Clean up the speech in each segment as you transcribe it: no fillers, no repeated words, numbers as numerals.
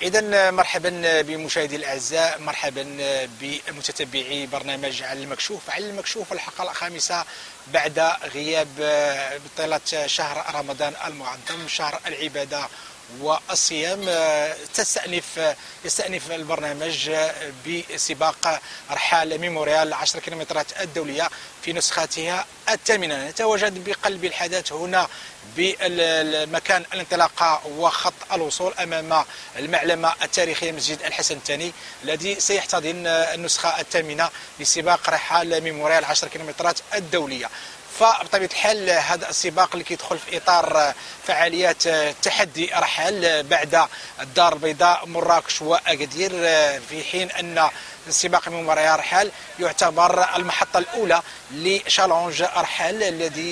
إذا مرحبا بمشاهدي الأعزاء، مرحبا بمتتبعي برنامج على المكشوف الحلقة الخامسة بعد غياب بطيلة شهر رمضان المعظم، شهر العبادة والصيام. يستأنف البرنامج بسباق رحال ميموريال 10 كيلومترات الدولية في نسختها الثامنة. نتواجد بقلب الحدث هنا بمكان الانطلاقة وخط الوصول أمام المعلمة التاريخية مسجد الحسن الثاني الذي سيحتضن النسخة الثامنة لسباق رحال ميموريال 10 كيلومترات الدولية. فبطبيعة الحال هذا السباق اللي كيدخل في إطار فعاليات تحدي رحال بعد الدار البيضاء مراكش وأكادير، في حين أن سباق ميموريال رحال يعتبر المحطة الأولى لشالونج رحال الذي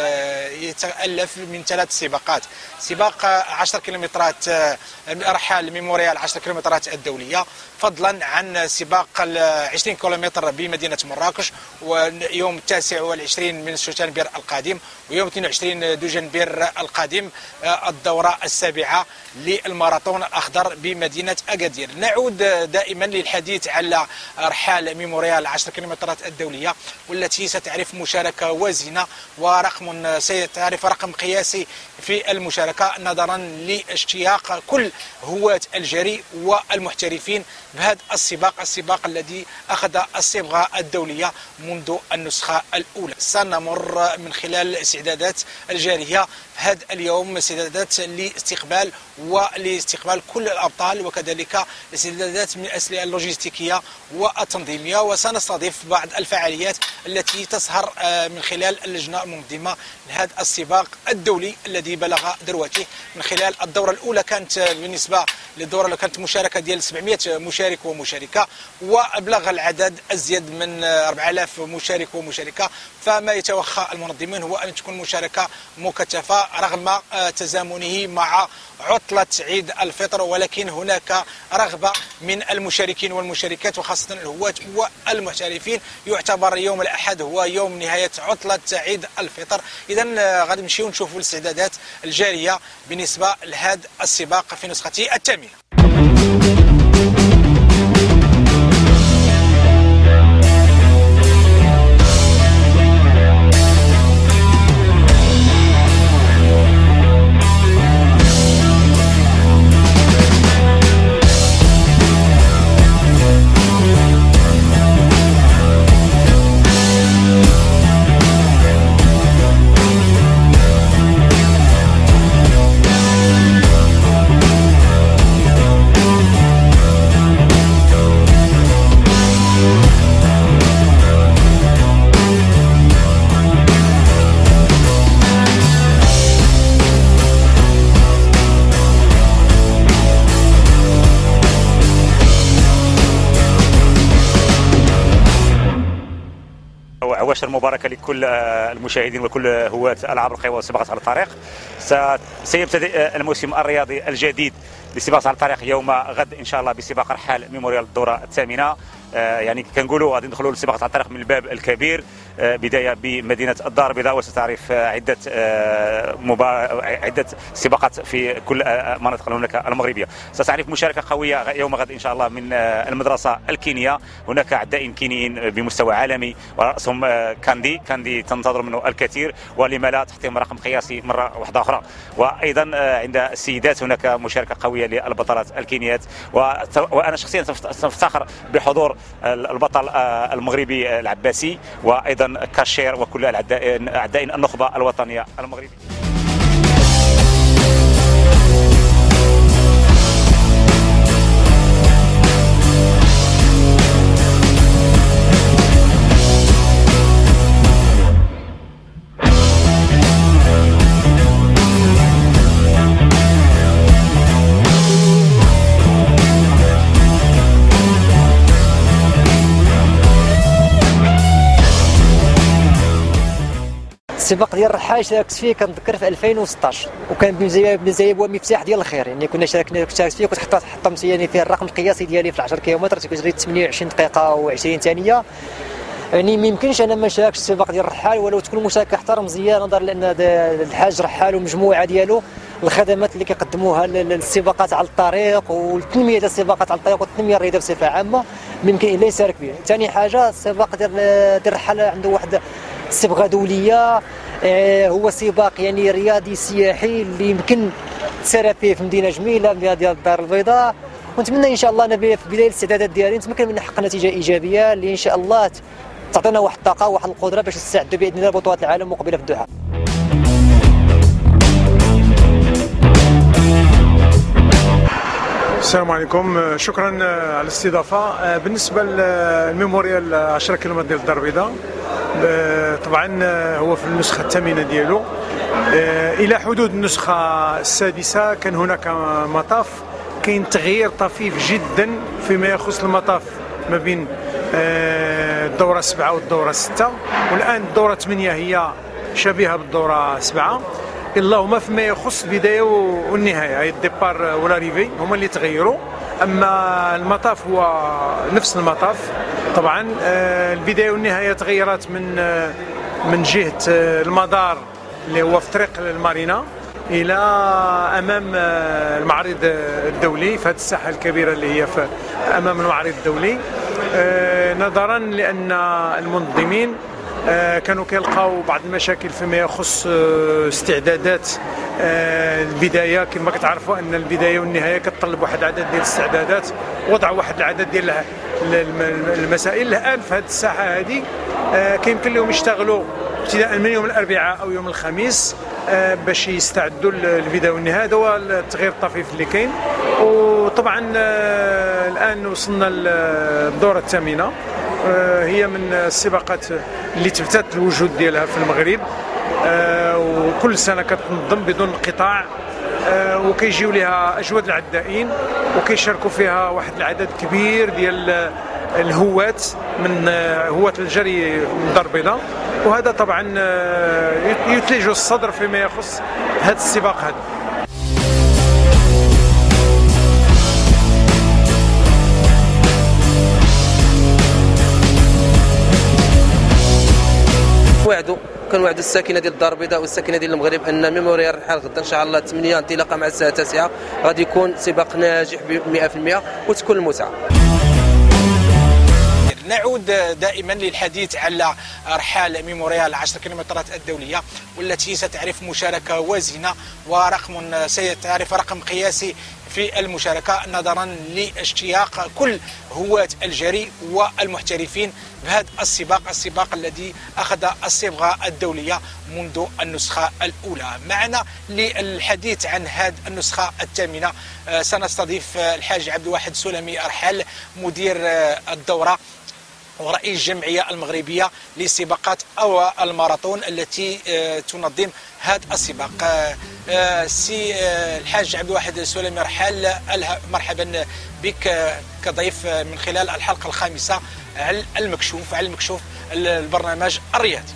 يتألف من 3 سباقات: سباق 10 كيلومترات رحال ميموريال 10 كيلومترات الدولية، فضلا عن سباق 20 كيلومتر بمدينة مراكش ويوم 29 من شتنبر القادم، ويوم 22 دجنبر القادم الدورة السابعة للماراثون الأخضر بمدينة أكادير. نعود دائما للحديث على رحال ميموريال 10 كيلومترات الدولية، والتي ستعرف مشاركة وازنة ستعرف رقم قياسي في المشاركة نظرا لاشتياق كل هواة الجري والمحترفين بهذا السباق الذي أخذ الصبغة الدولية منذ النسخة الأولى. سنمر من خلال الاستعدادات الجارية هذا اليوم، استعدادات لاستقبال كل الأبطال، وكذلك الاستعدادات من الأسئلة اللوجستيكية والتنظيمية، وسنستضيف بعض الفعاليات التي تسهر من خلال اللجنة المنظمة لهذا السباق الدولي الذي بلغ ذروته من خلال الدورة الأولى. كانت بالنسبة للدورة اللي كانت مشاركة ديال 700 مشارك ومشاركة، وأبلغ العدد أزيد من 4000 مشارك ومشاركة. فما يتوخى المنظمين هو أن تكون مشاركة مكثفة رغم تزامنه مع عطلة عيد الفطر، ولكن هناك رغبة من المشاركين والمشاركات وخاصة الهواة والمحترفين. يعتبر يوم الأحد هو يوم نهاية عطلة عيد الفطر. إذا غادي نمشيو نشوفوا الاستعدادات الجارية بالنسبة لهذا السباق في نسخته الثامنة. عواشر مباركة لكل المشاهدين وكل هواة ألعاب القوى والسباقات على الطريق. سيبتدئ الموسم الرياضي الجديد للسباقات على الطريق يوم غد إن شاء الله بسباق رحال ميموريال الدورة الثامنة. يعني كنقولوا غادي ندخلوا للسباقات على الطريق من الباب الكبير، بدايه بمدينه الدار البيضاء، وستعرف عده سباقات في كل مناطق المملكه المغربيه. ستعرف مشاركه قويه يوم غد ان شاء الله من المدرسه الكينيه. هناك عدائين كينيين بمستوى عالمي وراسهم كاندي تنتظر منه الكثير، ولما لا تحطيم رقم قياسي مره واحده اخرى. وايضا عند السيدات هناك مشاركه قويه للبطلات الكينيات، وانا شخصيا سأفتخر بحضور البطل المغربي العباسي، وايضا كاشير وكل اعدائين النخبه الوطنيه المغربيه. السباق ديال الرحال شاركت فيه كنذكر في 2016، وكان بالنسبه هو مفتاح ديال الخير. يعني كنا شاركت فيه، كنت حطمت يعني فيه الرقم القياسي ديالي في 10 كيلومتر، كنت جريت 28 دقيقه و20 ثانيه. يعني ما يمكنش انا ما نشاركش السباق ديال الرحال ولو تكون مشاركه حتى رمزيه، نظرا لان الحاج رحال ومجموعه ديالو الخدمات اللي كيقدموها للسباقات على الطريق والتنميه ديال السباقات على الطريق والتنميه الرياضيه بصفه عامه ممكن الا يشارك بها. ثاني حاجه السباق ديال الرحال عنده واحد صبغه دوليه، هو سباق يعني رياضي سياحي اللي يمكن تسارى فيه في مدينه جميله ديال الدار البيضاء، ونتمنى ان شاء الله انا في بدايه الاستعدادات ديالي نتمكن من نحقق نتيجه ايجابيه اللي ان شاء الله تعطينا واحد الطاقه وواحد القدره باش نستعدوا باذن الله لبطولات العالم مقبله في الدوحه. السلام عليكم، شكرا على الاستضافه. بالنسبه للميموريال 10 كيلومتر ديال الدار البيضاء، طبعا هو في النسخه الثامنه ديالو. الى حدود النسخه السادسه كان هناك مطاف، كاين تغيير طفيف جدا فيما يخص المطاف ما بين الدوره 7 والدوره 6، والان الدوره 8 هي شبيهه بالدوره 7، اللهم فيما يخص البدايه والنهايه، هي الديبار والاريفي هما اللي تغيروا، اما المطاف هو نفس المطاف. طبعا البدايه والنهايه تغيرت من جهه المدار اللي هو في طريق المارينا الى امام المعرض الدولي في هذه الساحه الكبيره اللي هي امام المعرض الدولي، نظرا لان المنظمين كانوا كيلقاو بعض المشاكل فيما يخص استعدادات البدايه. كما كتعرفوا ان البدايه والنهايه كتطلب واحد العدد ديال الاستعدادات، وضع واحد العدد ديال المسائل. الان في هذه الساحه هذه كيمكن لهم يشتغلوا ابتداء من يوم الاربعاء او يوم الخميس باش يستعدوا للبدايه والنهايه. هذا هو التغيير الطفيف اللي كاين. وطبعا الان وصلنا للدوره الثامنه، هي من السباقات اللي تفتت الوجود ديالها في المغرب، وكل سنه كتنظم بدون انقطاع، وكيجيو لها اجود العدائين وكيشاركوا فيها واحد العدد كبير ديال الهواة من هواة الجري من الدار البيضاء، وهذا طبعا يثلج الصدر فيما يخص هذا السباق هذا. كنوعدوا الساكنه ديال الدار البيضاء والساكنه ديال المغرب ان ميموريال الرحال غدا ان شاء الله 8 انطلاقه مع الساعه 9 غادي يكون سباق ناجح ب 100% وتكون المتعه. نعود دائما للحديث على رحال ميموريال 10 كيلومترات الدولية، والتي ستعرف مشاركة وازنة سيتعرف رقم قياسي في المشاركة نظرا لاشتياق كل هواة الجري والمحترفين بهذا السباق الذي أخذ الصبغة الدولية منذ النسخة الأولى. معنا للحديث عن هذه النسخة الثامنة سنستضيف الحاج عبد الواحد سلمي رحال، مدير الدورة ورئيس الجمعية المغربية لسباقات أو الماراثون التي تنظم هذا السباق. سي الحاج عبد الواحد سلمي رحال، مرحبا بك كضيف من خلال الحلقة الخامسة على المكشوف البرنامج الرياضي.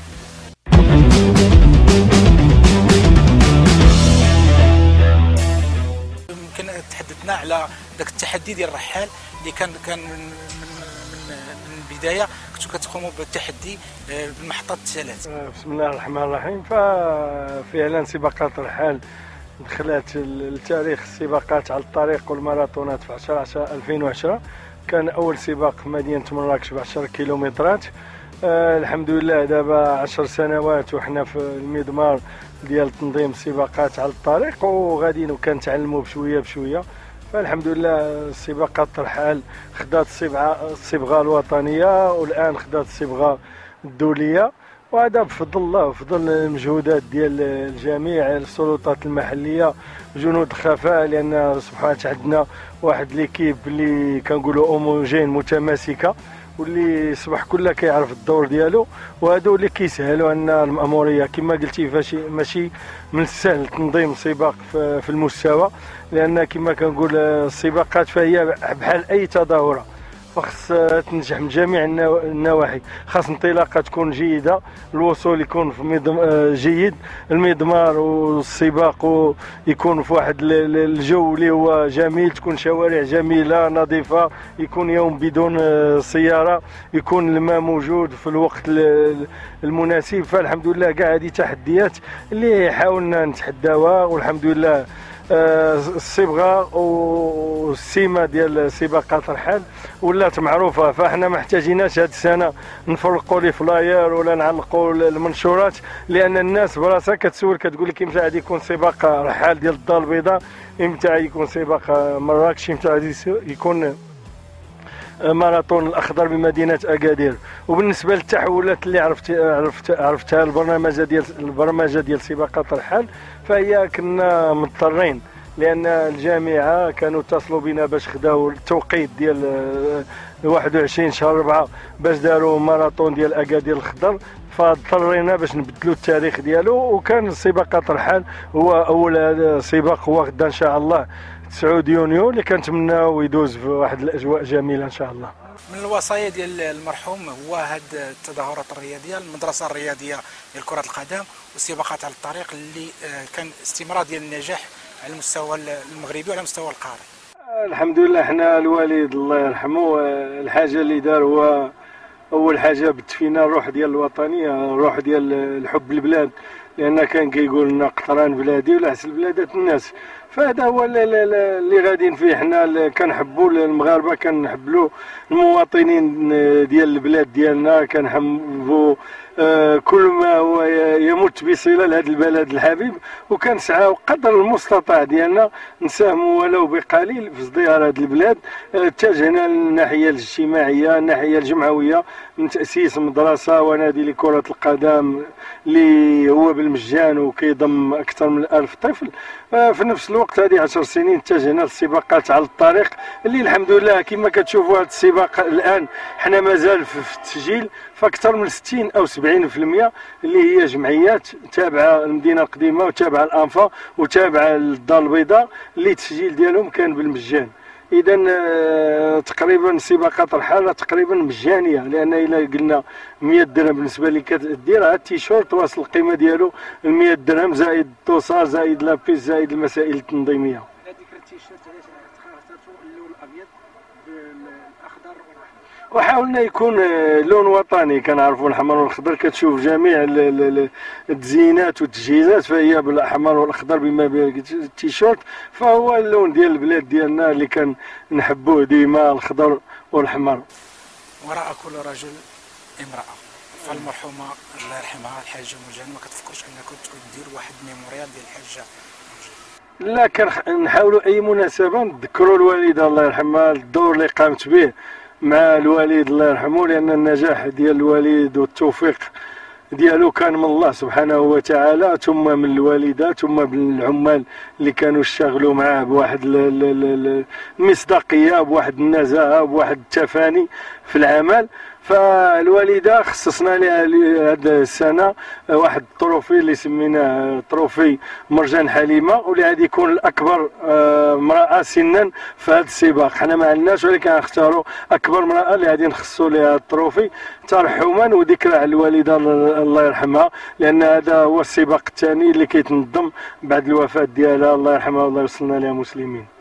يمكن تحدثنا على ذاك التحدي ديال الرحال اللي كان من البدايه كنتو كتقوموا بالتحدي بالمحطات الثلاث. بسم الله الرحمن الرحيم. ففعلا سباقات الرحال دخلت التاريخ السباقات على الطريق والماراثونات في 10/10/2010. كان اول سباق في مدينه مراكش ب 10 كيلومترات. الحمد لله دابا 10 سنوات وحنا في المضمار ديال تنظيم السباقات على الطريق، وغاديين وكنتعلموا بشويه. فالحمد لله سباقات الرحال خدات الصبغه الوطنيه والان خدات الصبغه الدوليه، وهذا بفضل الله وفضل المجهودات ديال الجميع، السلطات المحليه، جنود الخفاء، لان سبحان عندنا واحد ليكيب اللي كنقولوا اوموجين متماسكه، واللي صباح كله كيعرف الدور ديالو، وهادو اللي كيسهلوا عنا المأموريه. كما قلتي ماشي من السهل تنظيم سباق في المستوى، لان كما كنقول السباقات فهي بحال اي تظاهره، وخص تنجح من جميع النواحي. خاص انطلاقه تكون جيده، الوصول يكون في جيد، المضمار والسباق يكون في واحد الجو اللي هو جميل، تكون شوارع جميله نظيفه، يكون يوم بدون سياره، يكون الماء موجود في الوقت المناسب. فالحمد لله كاع هذه تحديات اللي حاولنا نتحداوها، والحمد لله الصبغه والسمه ديال سباقات الرحال ولات معروفه. فاحنا ما احتاجيناش هذه السنه نفرقوا لي فلاير ولا نعلقوا المنشورات، لان الناس براسها كتسول كتقول لك امتى غادي يكون سباق رحال ديال الدار البيضاء، امتى يكون سباق مراكش، امتى غادي يكون ماراثون الاخضر بمدينه اكادير. وبالنسبه للتحولات اللي عرفتها البرمجه ديال سباقات الرحال، فهي كنا مضطرين لان الجامعه كانوا اتصلوا بنا باش خداو التوقيت ديال 21 شهر 4 باش داروا ماراثون ديال اكادير الخضر، فاضطرينا باش نبدلوا التاريخ ديالو. وكان سباقات الرحال هو اول سباق، هو غدا ان شاء الله 9 يونيو اللي كنتمناو يدوز في واحد الاجواء جميله ان شاء الله. من الوصايا ديال المرحوم هو هاد التظاهرات الرياضيه، المدرسه الرياضيه ديال كره القدم والسباقات على الطريق اللي كان استمرار ديال النجاح على المستوى المغربي وعلى المستوى القاري. الحمد لله حنا الوالد الله يرحمه الحاجه اللي دار هو اول حاجه بت فينا الروح ديال الوطنيه، الروح ديال الحب البلاد، لان كان كيقول لنا قطران بلادي ولا عسل بلادات الناس. فهذا هو اللي غاديين فيه. حنا كنحبوا المغاربه، كنحبوا المواطنين ديال البلاد ديالنا، كنحبوا كل ما هو يمت بصله لهذا البلد الحبيب، وكنسعاو قدر المستطاع ديالنا نساهموا ولو بقليل في ازدهار هذه البلاد. اتجهنا للناحيه الاجتماعيه، الناحيه الجمعويه، من تاسيس مدرسه ونادي لكره القدم اللي هو بالمجان وكيضم اكثر من 1000 طفل. في نفس الوقت هذه 10 سنين اتجهنا للسباقات على الطريق اللي الحمد لله كما كتشوفوا هذا السباق الان حنا مازال في التسجيل فاكثر من 60 او 70% اللي هي جمعيات تابعه المدينه القديمه وتابعه الانفا وتابعه للدار البيضاء اللي التسجيل ديالهم كان بالمجان. اذا تقريبا سباقات الرحال تقريبا مجانيه، لان الا قلنا 100 درهم بالنسبه لي كدير هذا التيشيرت واصل القيمه ديالو 100 درهم زائد الدوسار زائد لابيس زائد المسائل التنظيميه. هذيك التيشيرت علاش اختارتو اللون الابيض بالاخضر والاحمر؟ وحاولنا يكون لون وطني، كنعرفوا الاحمر والاخضر كتشوف جميع التزيينات والتجهيزات فهي بالاحمر والاخضر بما التيشيرت، فهو اللون ديال البلاد ديالنا اللي كان نحبوه ديما الخضر والاحمر. وراء كل رجل امراه، فالمرحومه الله يرحمها الحاجه مرجان ما كتفكرش انكم ديروا واحد ميموريال ديال الحاجه؟ لا، كنحاولوا اي مناسبه نذكروا الوالده الله يرحمها الدور اللي قامت به مع الوالد الله يرحمه، لان النجاح ديال الوالد والتوفيق ديالو كان من الله سبحانه وتعالى، ثم من الوالده، ثم من العمال اللي كانوا يشتغلوا معاه بواحد المصداقيه، بواحد النزاهه، بواحد التفاني في العمل. فالوالده خصصنا لها هذه السنه واحد التروفي اللي سميناه تروفي مرجان حليمه، واللي غادي يكون الاكبر امراه سنا في هذا السباق. حنا ما عندناش ولكن غنختاروا اكبر امراه اللي غادي نخصصوا لها التروفي ترحما وذكرى على الوالده الله يرحمها، لان هذا هو السباق الثاني اللي كيتنظم بعد الوفاه ديالها الله يرحمها والله يوصلنا لها مسلمين.